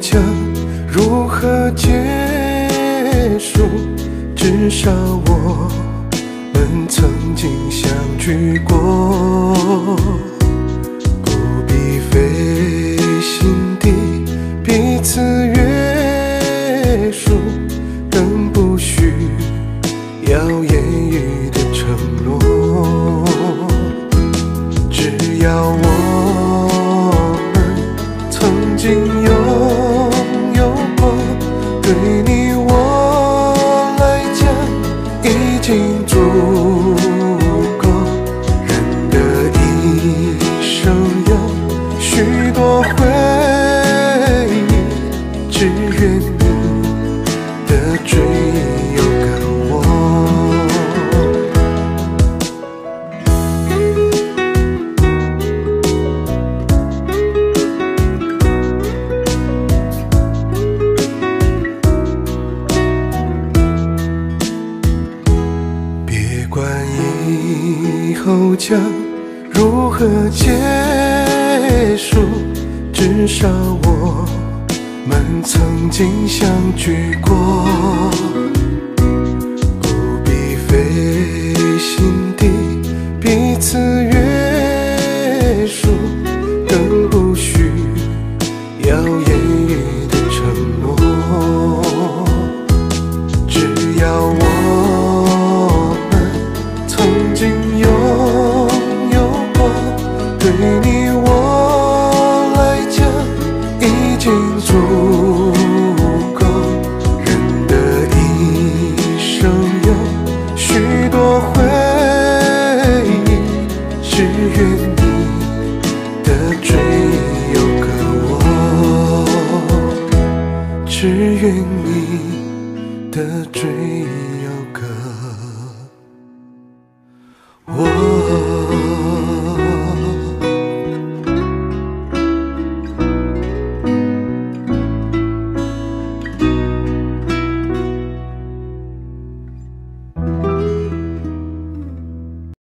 将如何结束？至少我们曾经相聚过，不必费心地彼此约束，更不需要言语的承诺。只要我们曾经拥有过，对你我来讲已经足够。人的一生有许多回忆，只愿你的追有个我。别管以后将如何结束，至少我们曾经相聚过，不必费心地彼此约束，更不需要言语的承诺。只要我们曾经拥有过，对你我来讲已经足够。人的一生有许多回忆，只愿你的追有个我，只愿你的追有个